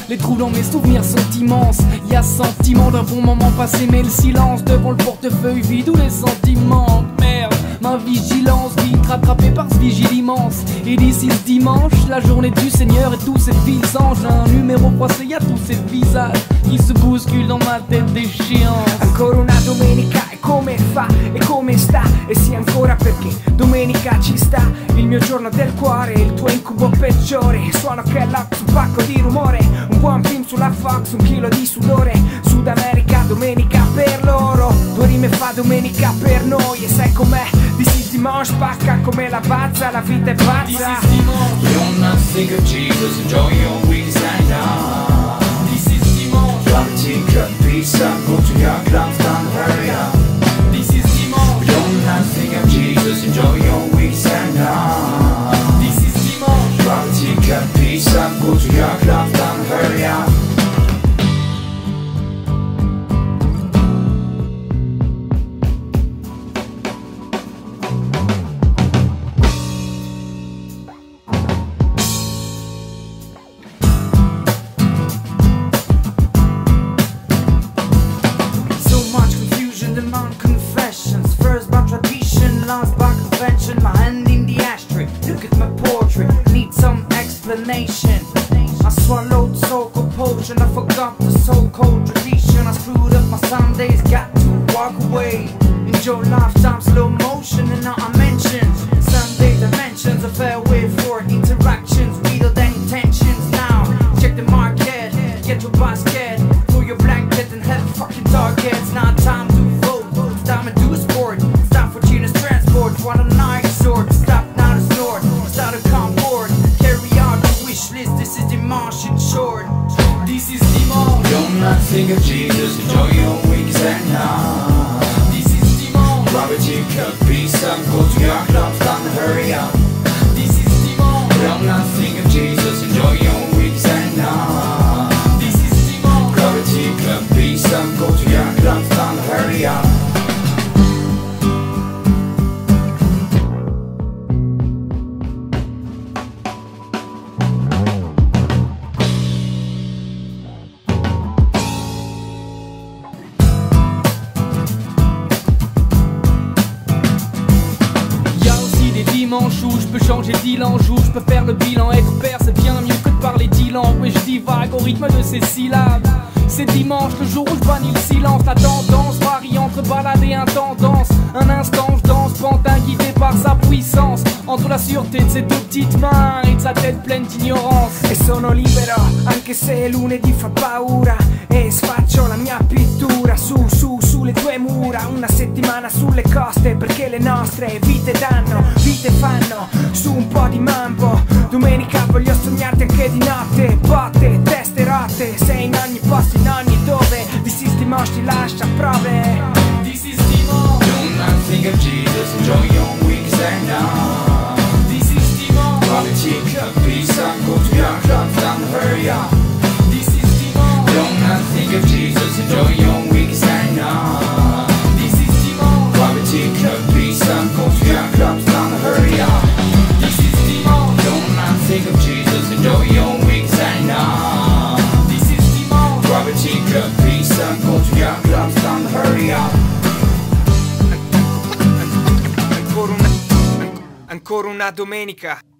Les trous dans mes souvenirs sont immenses. Y'a sentiment d'un bon moment passé, mais le silence devant le portefeuille vide où les sentiments. Merde, ma vigilance vite rattrapée par ce vigile immense. Et d'ici ce dimanche, la journée du Seigneur et tous ces fils anges. Un numéro froissé, y'a tous ces visages qui se bousculent dans ma tête d'échéance. Ancora una domenica e come fa e come sta? E sì ancora perché domenica ci sta. Il mio giorno del cuore, il tuo incubo peggiore. Suono che l'ox, un pacco di rumore. Un buon film sulla Fox, un chilo di sudore. Sud America, domenica per loro. 2 rime fa domenica per noi. E sai com'è? This is Dimanche, spacca come la pazza. La vita è pazza. You don't not think of Jesus, enjoy your weekend now. This is Dimanche. Grab a tea, pizza, go to your club, stand hurry up. This is Dimanche. You don't not think of Jesus, enjoy your weekend now. This is Dimanche. Grab a tea, pizza, go to your club, stand hurry up. Confessions, first by tradition, last by convention. My hand in the ashtray, look at my portrait, need some explanation. I swallowed the so-called potion, I forgot the so-called tradition. I screwed up my Sundays, got to walk away. Enjoy lifetime slow motion, and now I mention Sunday dimensions, a fair way for interactions, real than intentions. Now check the market, get your basket, throw your blanket and have fucking targets. Now time to time to do a sport. Stop for genus transport. Want a night sword. Stop now to snort. Start to come board. Carry out the wish list. This is Dimanche in short. This is Dimanche. Don't not think of Jesus, enjoy your weekend now. This is Dimanche. Grab a tea, pizza, go to your club, stand hurry up. This is Dimanche. Don't not think of Jesus, enjoy your weekend now. This is Dimanche. Grab a tea, pizza, go to your club, stand hurry up. Dimanche où je peux changer de langue, où je peux faire le bilan. Être père c'est bien mieux que de parler 10 langues. Oui je divague au rythme de ces syllabes. C'est dimanche le jour où je bannis le silence. La tendance varie entre balade et intendance. Un instant je danse, pantin guidé par sa puissance. Entre la sûreté de ses 2 petites mains et de sa tête pleine d'ignorance. E sono libero anche se lunedì fa paura. E sfaccio la mia pittura sulle 2 mura. Una settimana sulle coste perché le nostre vite danno, vite fanno su un po' di mambo. Domenica voglio sognarti anche di notte. Botte, teste rotte, sei in ogni posto, in ogni dove. This is Dimanche ti lascia prove. This is Dimanche. Don't not think of Jesus, enjoy your weekend now. This is Dimanche. Grab a tea, pizza, go to your club, stand hurry up. This is Dimanche. Don't not think of Jesus, enjoy your weekend now. This is Dimanche. Grab a tea, pizza, go to your club, stand hurry up. This is Dimanche. Don't not think of Jesus, enjoy your weekend now. This is Dimanche. Grab a tea, pizza, go to your club, stand hurry up. Ancora una domenica.